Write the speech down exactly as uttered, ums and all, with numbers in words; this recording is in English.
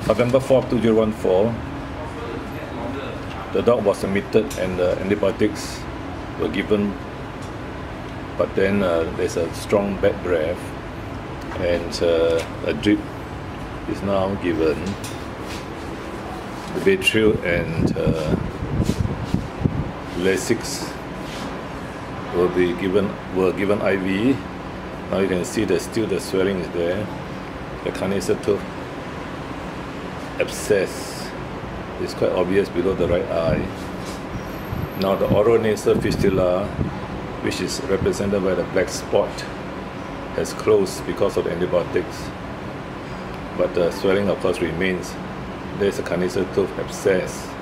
November fourth, two thousand fourteen, the dog was admitted and the antibiotics were given, but then uh, there's a strong bad breath and uh, a drip is now given. The Baytril and uh, Lasix will be given were given I V. Now you can see that still the swelling is there. The carnassial tooth abscess is quite obvious below the right eye. Now the oro-nasal fistula, which is represented by the black spot, has closed because of the antibiotics, but the swelling of course remains. There is a carnassial tooth abscess.